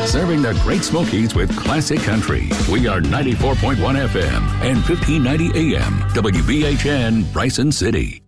Serving the Great Smokies with classic country. We are 94.1 FM and 1590 AM. WBHN, Bryson City.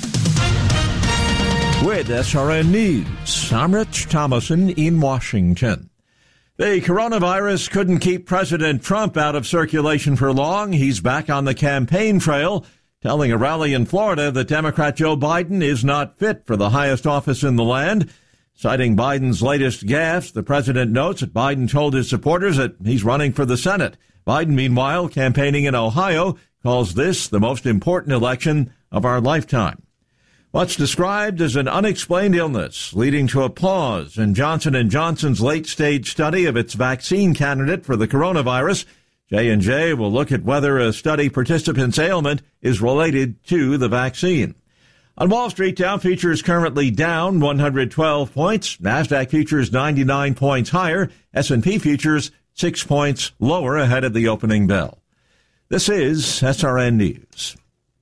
With SRN News, I'm Rich Thomason in Washington. The coronavirus couldn't keep President Trump out of circulation for long. He's back on the campaign trail, telling a rally in Florida that Democrat Joe Biden is not fit for the highest office in the land. Citing Biden's latest gaffe, the president notes that Biden told his supporters that he's running for the Senate. Biden, meanwhile, campaigning in Ohio, calls this the most important election of our lifetime. What's described as an unexplained illness leading to a pause in Johnson & Johnson's late-stage study of its vaccine candidate for the coronavirus. J&J will look at whether a study participant's ailment is related to the vaccine. On Wall Street, Dow futures currently down 112 points. NASDAQ futures 99 points higher. S&P futures 6 points lower ahead of the opening bell. This is SRN News.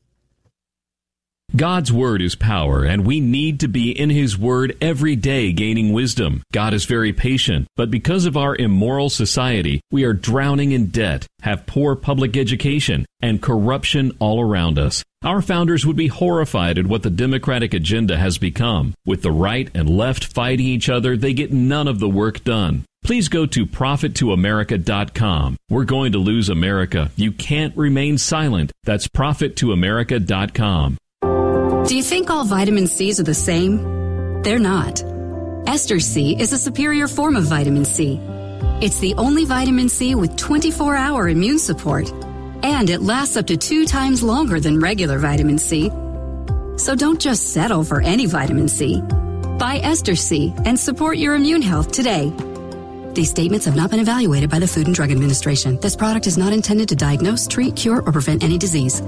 God's Word is power, and we need to be in His Word every day gaining wisdom. God is very patient, but because of our immoral society, we are drowning in debt, have poor public education, and corruption all around us. Our founders would be horrified at what the Democratic agenda has become. With the right and left fighting each other, they get none of the work done. Please go to ProfitToAmerica.com. We're going to lose America. You can't remain silent. That's ProfitToAmerica.com. Do you think all vitamin C's are the same? They're not. Ester C is a superior form of vitamin C. It's the only vitamin C with 24-hour immune support, and it lasts up to 2 times longer than regular vitamin C. So don't just settle for any vitamin C. Buy Ester C and support your immune health today. These statements have not been evaluated by the Food and Drug Administration. This product is not intended to diagnose, treat, cure, or prevent any disease.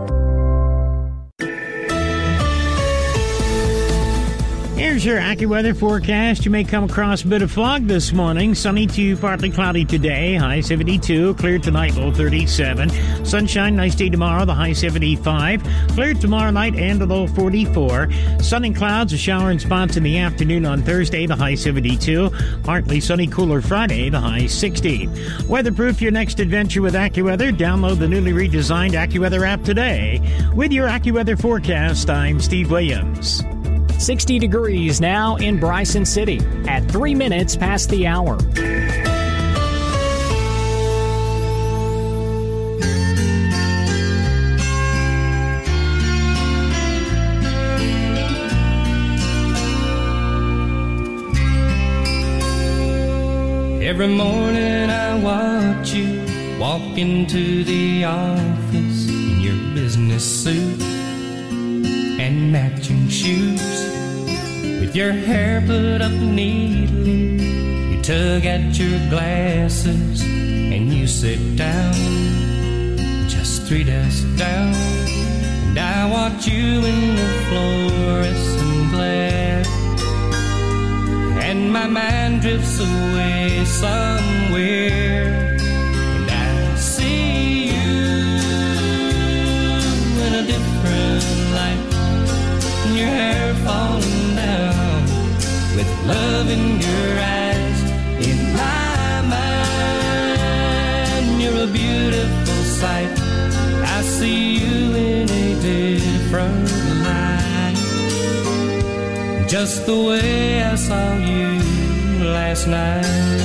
Here's your AccuWeather forecast. You may come across a bit of fog this morning. Sunny to partly cloudy today. High 72. Clear tonight, low 37. Sunshine, nice day tomorrow. The high 75. Clear tomorrow night and the low 44. Sun and clouds, a shower in spots in the afternoon on Thursday. The high 72. Partly sunny, cooler Friday. The high 60. Weatherproof your next adventure with AccuWeather. Download the newly redesigned AccuWeather app today. With your AccuWeather forecast, I'm Steve Williams. 60 degrees now in Bryson City at 3 minutes past the hour. Every morning I watch you walk into the office in your business suit and matching shoes. With your hair put up neatly, you tug at your glasses and you sit down, just 3 desks down. And I watch you in the fluorescent glare, and my mind drifts away somewhere, and I see you in a different light, and your hair falling down with love in your eyes. In my mind, you're a beautiful sight. I see you in a different light, just the way I saw you last night.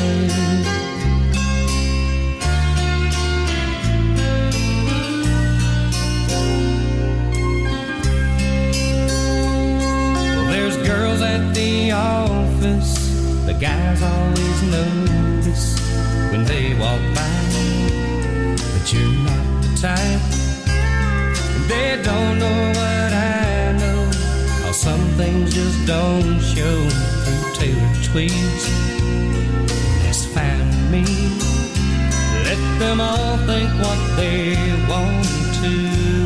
Girls at the office, the guys always notice when they walk by, but you're not the type. They don't know what I know, how some things just don't show through tailored tweeds. That's fine with me. Let them all think what they want to.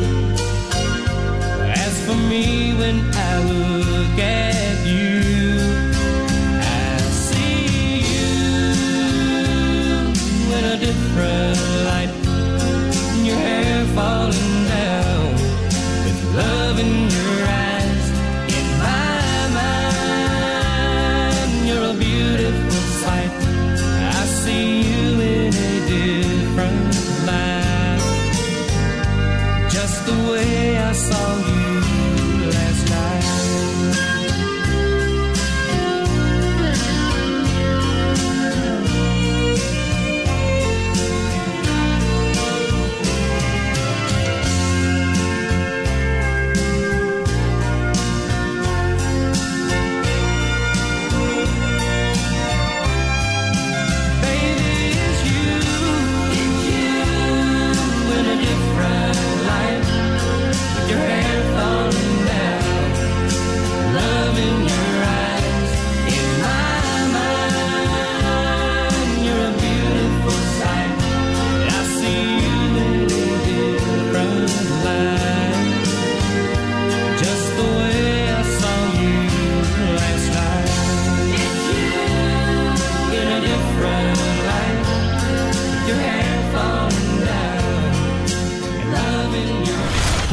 As for me, when I look at you, I see you in a different light. Your hair falling down with love in your eyes. In my mind, you're a beautiful sight. I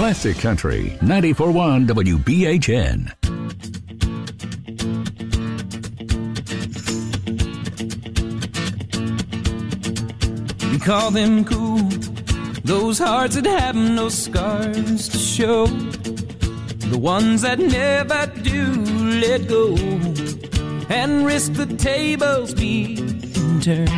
Classic Country, 94.1 WBHN. We call them cool, those hearts that have no scars to show, the ones that never do let go and risk the tables being turned.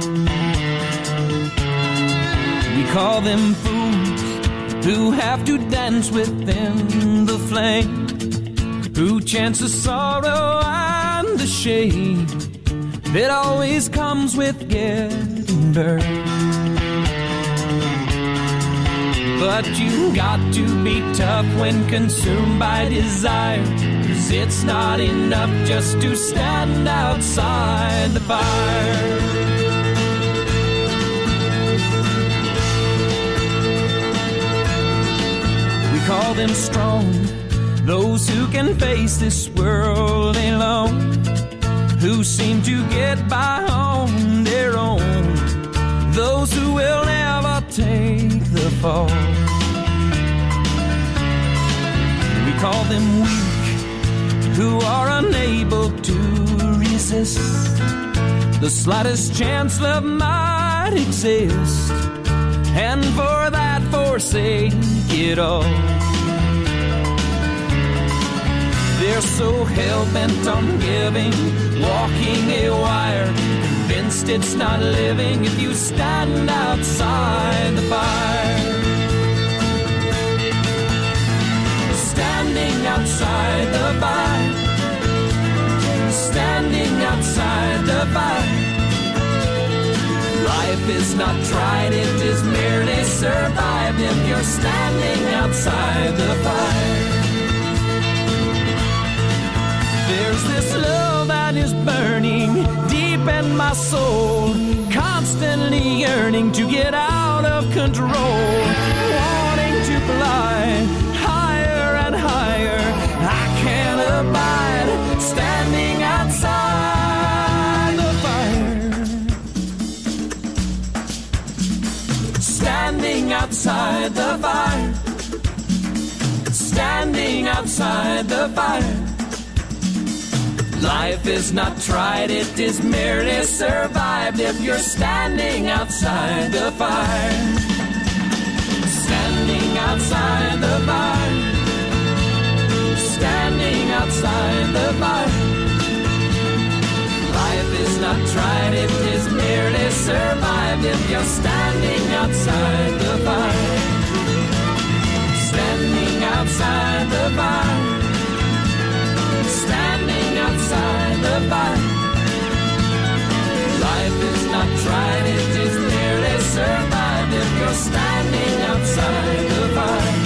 We call them fools who have to dance within the flame, who chance the sorrow and the shame that always comes with getting burned. But you got to be tough when consumed by desire, 'cause it's not enough just to stand outside the fire. We call them strong, those who can face this world alone, who seem to get by on their own, those who will never take the fall. We call them weak, who are unable to resist the slightest chance love might exist, and for that forsake it all. They're so hell-bent on giving, walking a wire, convinced it's not living if you stand outside the fire. Standing outside the fire, standing outside the fire. Life is not tried, it is merely survived if you're standing outside the fire. There's this love that is burning deep in my soul, constantly yearning to get out of control, wanting to fly higher and higher. I can't abide standing outside the fire. Standing outside the fire. Standing outside the fire. Life is not tried, it is merely survived if you're standing outside the fire. Standing outside the fire. Standing outside the fire. Life is not tried, it is merely survived if you're standing outside the fire. Standing outside the fire. Standing outside the fire. Life is not tried, it is merely survived if you're standing outside the fire.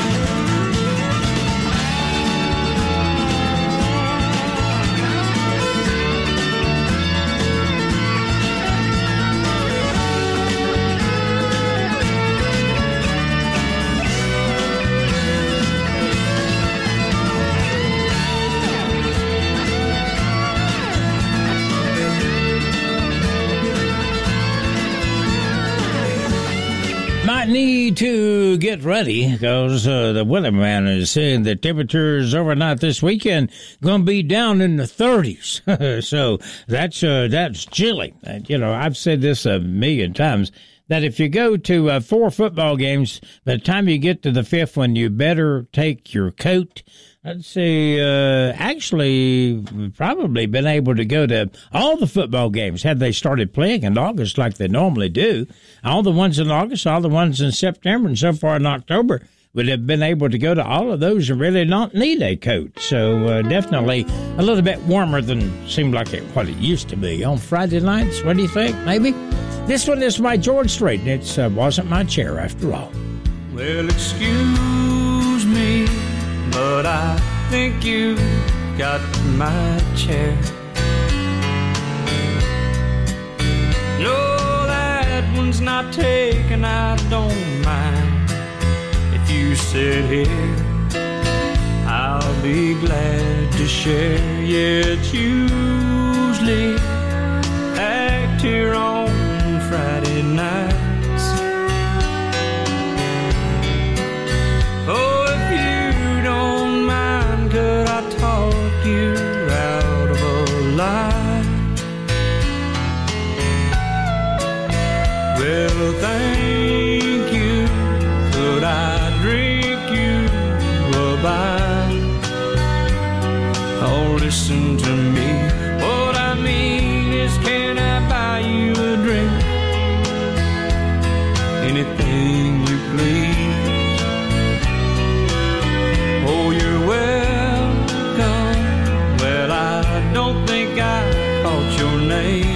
Might need to get ready because the weatherman is saying the temperatures overnight this weekend going to be down in the 30s. So that's chilly. I've said this a million times that if you go to 4 football games, by the time you get to the 5th one, you better take your coat. I'd say actually probably been able to go to all the football games had they started playing in August like they normally do. All the ones in August, all the ones in September, and so far in October would have been able to go to all of those and really not need a coat. So definitely a little bit warmer than seemed like what it used to be on Friday nights. What do you think? Maybe? This one is by George Strait, and it wasn't my chair after all. Well, excuse me, but I think you got my chair. No, that one's not taken, I don't mind. If you sit here, I'll be glad to share. Yeah, it's usually packed here on Friday nights. Oh, if thank you. Could I drink you a bite? Oh, listen to me. What I mean is, can I buy you a drink? Anything you please. Oh, you're welcome. Well, I don't think I caught your name.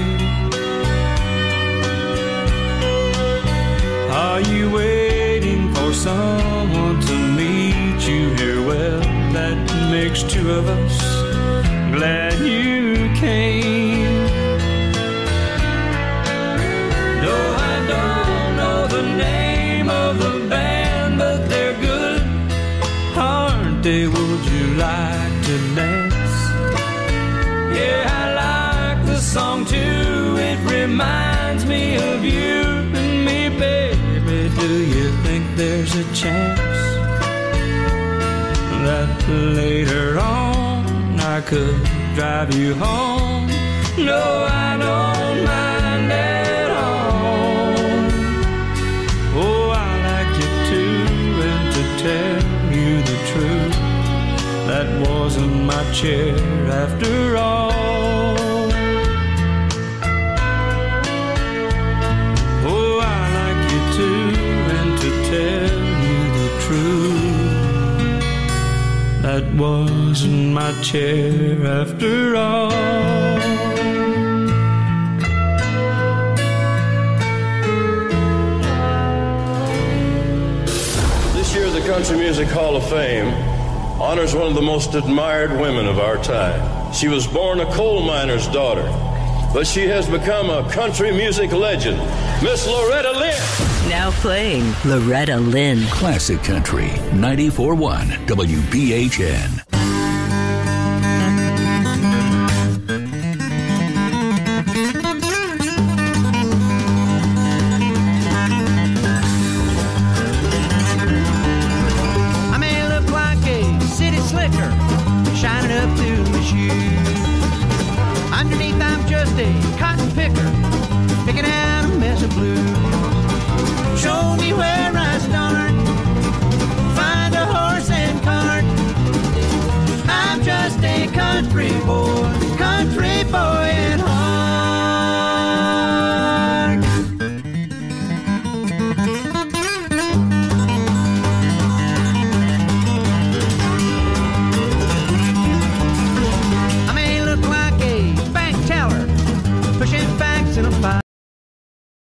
Are you waiting for someone to meet you here? Well, that makes two of us. Glad you came. No, I don't know the name of the band, but they're good, aren't they? Would you like to dance? Yeah, I like the song too. It reminds me of you and me, baby. Do you think there's a chance that later on I could drive you home? No, I don't mind at all. Oh, I like you too, and to tell you the truth, that wasn't my chair after all. Oh, I like you too, and to tell you the truth, that wasn't my chair after all. This year, the Country Music Hall of Fame honors one of the most admired women of our time. She was born a coal miner's daughter, but she has become a country music legend, Miss Loretta Lynn. Now playing Loretta Lynn. Classic Country, 94.1 WBHN.